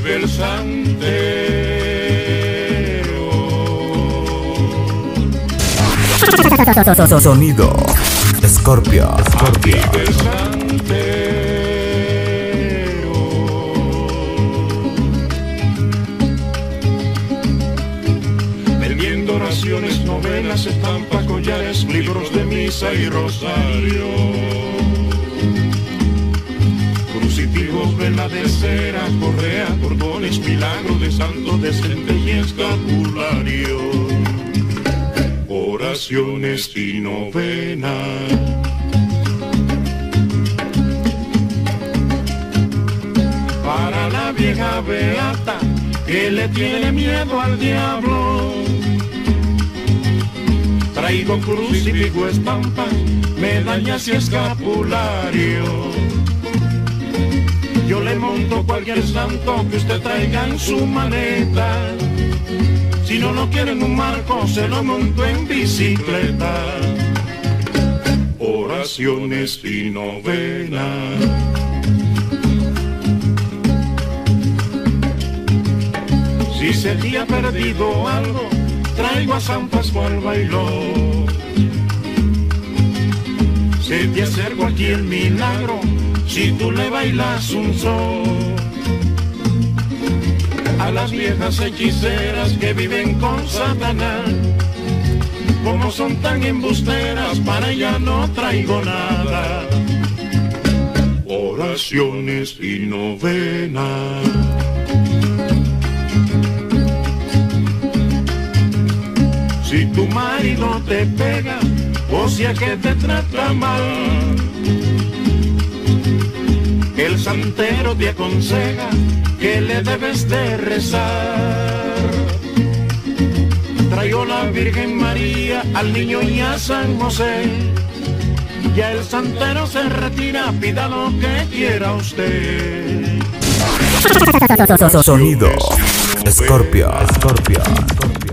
vive el santero. Sonido Scorpio. Vive el santero. Vendiendo oraciones, novelas, estampas, collares, libros de misa y rosario. Crucifijos, velas de cera, correas, cordones, milagros de santo decente y escapulario. Oraciones y novenas. Para la vieja beata que le tiene miedo al diablo, traigo crucifijo, estampa, medallas y escapulario. Yo le monto cualquier santo que usted traiga en su maleta. Si no lo quiere en un marco, se lo monto en bicicleta. Oraciones y novenas. Si se te ha perdido algo, traigo a San Pascual Bailó. Se te hace cualquier milagro si tú le bailas un son. A las viejas hechiceras que viven con Satanás, como son tan embusteras, para ella no traigo nada. Oraciones y novenas. Si tu marido te pega, o sea que te trata mal, el santero te aconseja que le debes de rezar. Traigo la Virgen María, al niño y a San José. Ya el santero se retira, pida lo que quiera usted. Sonido Scorpio.